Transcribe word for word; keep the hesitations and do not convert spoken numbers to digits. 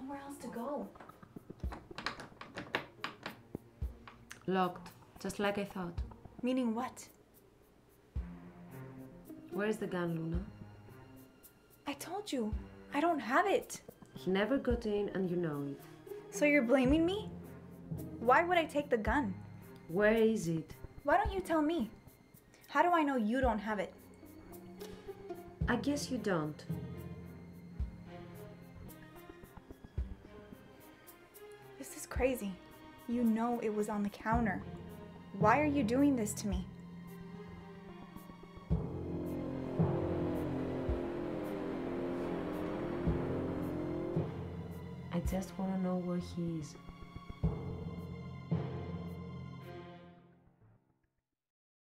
nowhere else to go. Locked, just like I thought. Meaning what? Where is the gun, Luna? I told you, I don't have it. He never got in and you know it. So you're blaming me? Why would I take the gun? Where is it? Why don't you tell me? How do I know you don't have it? I guess you don't. This is crazy. You know it was on the counter. Why are you doing this to me? I just want to know where he is.